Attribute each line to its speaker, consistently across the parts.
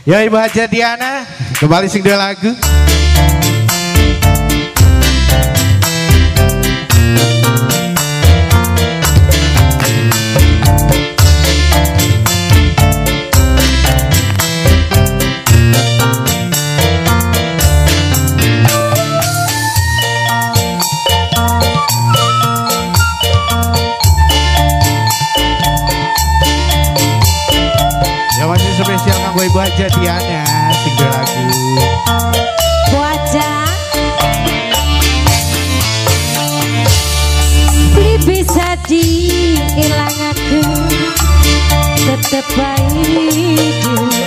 Speaker 1: Ya Ibu Haja Diana, kembali sing dua lagu. Spesial kanggo Ibu Haja Diana, sing dua lagu.
Speaker 2: Bu Haja beli bisa diilangaken tetep baik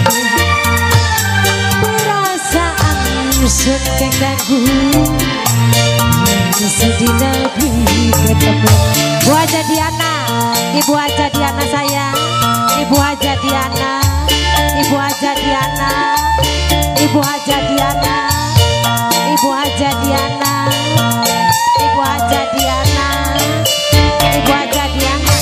Speaker 2: perasaan suka ganggu sedina lebih ketemu. Bu Haja Diana, Ibu Haja Diana sayang, Ibu Haja Diana, Ibu Haja Diana, Ibu Haja Diana, Ibu Haja Diana, Ibu Haja Diana, Ibu Haja Diana.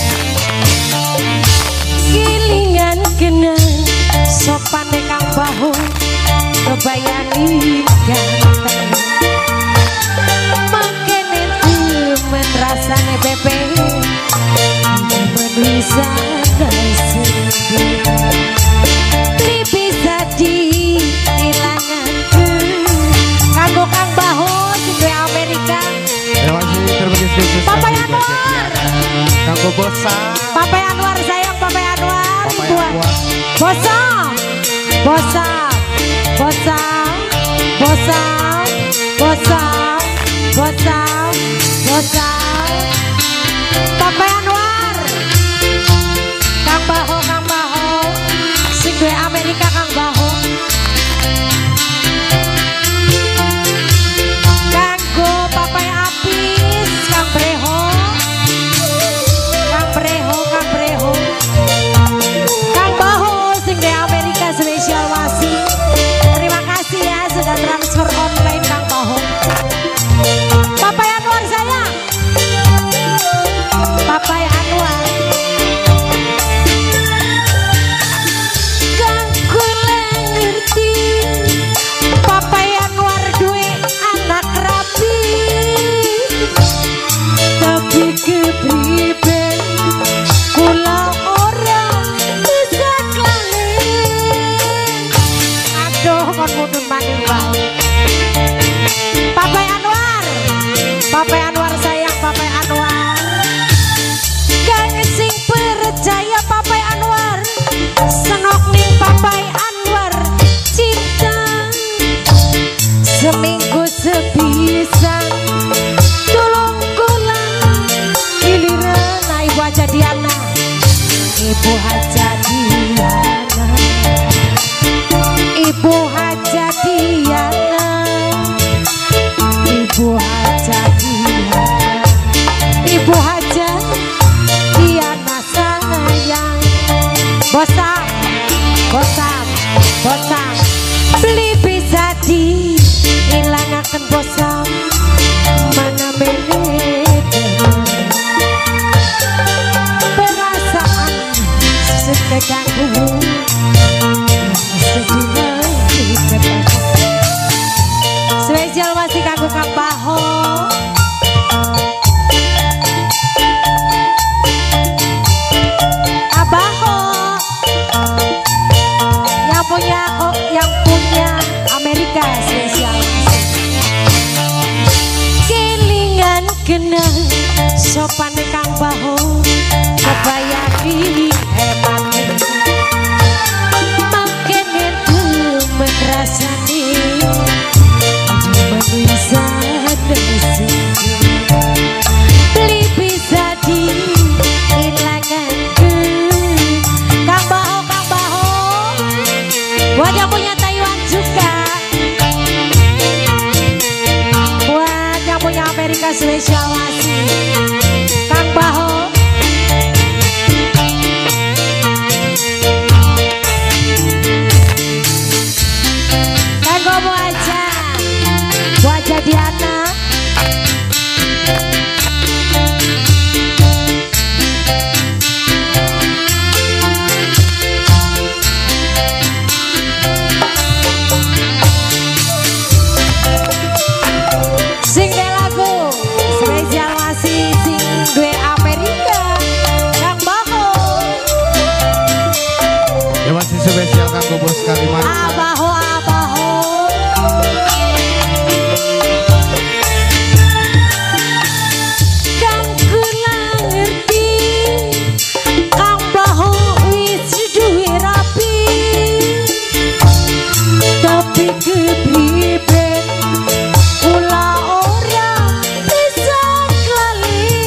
Speaker 2: Gilingan kenang sopane kang bahu kebayani ganteng. Makene temen rasane bebe menuisa nasib. Bisa diilangaken kanggo Kang Bahu di Amerika.
Speaker 1: Terima kasih
Speaker 2: Papa Anwar,
Speaker 1: kanggo Bosa.
Speaker 2: Papa Anwar sayang, Papa Anwar. Bosa, Bosa, Bosa, Bosa, Bosa, Bosa, Bosa. Papa Anwar, Kang Bahu, Kang Bahu. Sing duwe Amerika Kang Bahu. Kanggo Papai Apis, Kang Breho. Kang Breho, Kang Breho. Kang Bahu sing duwe Amerika spesial masih. Terima kasih ya sudah transfer online Kang Bahu. Papai Anwar sayang. Papai Anwar. Papai Anwar duwe anak rapi, tapi kepribe kula ora bisa kelalen. Aduh kon mudun maning wae. Papai Anwar, Papai Anwar sayang, Papai Anwar. Kang sing percaya Papai Anwar, senok ning Papai Anwar cinta. Seminggu sepisan tolong kula giliran Ibu Haja Diana, Ibu Haja Diana, Ibu Haja Diana, Ibu Haja Diana, Ibu Haja Diana sayang. Bosan, bosan, bosan, beli bisa diilangaken bosan mana menede perasaan sekeganggu sedina ketemu. Spesial masih kanggo Kang Bahu. Abaho yang punya Amerika spesial. Kelingan kenang sopan Kang Bahu kebayani hebat. Makin itu merasani bisa nasib. Beli bisa diilangaken Kang Bahu, Kang Bahu. Buat yang punya Taiwan juga, buat yang punya Amerika spesial masih Kang Bahu. Kanggo Bu Haja, Bu Haja Diana.
Speaker 1: spesial kanggo bos Kalimantan.
Speaker 2: Abaho abaho. Kang kula ngerti, Kang Baho wis duwe rapi, tapi kepribet kula ora bisa kelali.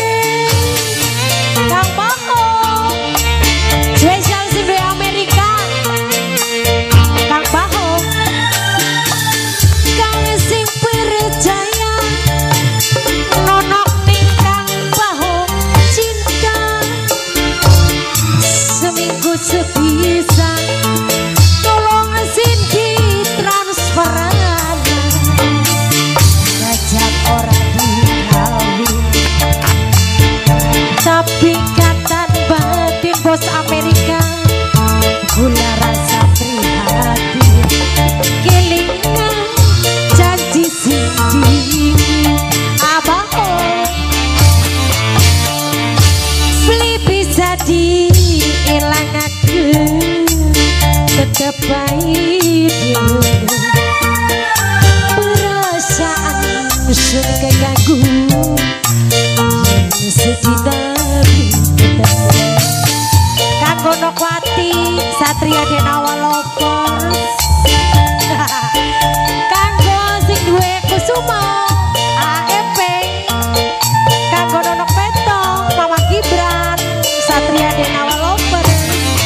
Speaker 2: Kang Baho spesial sing dari Amerika. Kang Baho Kang sing percaya nonok ning Kang Baho cinta seminggu sepisan tolong sin ditransferan ngajak orang dikawin tapi katan batin bos Amerika gula rasa prihatin kelingan janji sing abaho beli bisa diilangakeun tetep baik perasaan sun keganggu yen sedina kanggo Nokwati Satria Denawa Lovers kanggo sing duwe Kusuma AEP kanggo Nonok Petong Mama Gibran Satria Denawa Lovers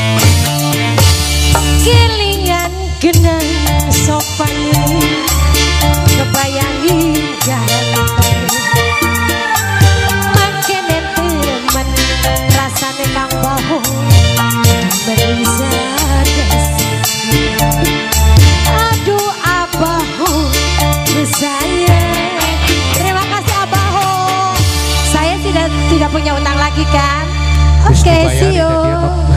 Speaker 2: kelingan genang sopan kebayangi ganteng makene temen rasane Kang Baho bisa kasih. Aduh Abaho sayang, terima kasih Abaho. Saya tidak punya utang lagi kan? Oke, see you.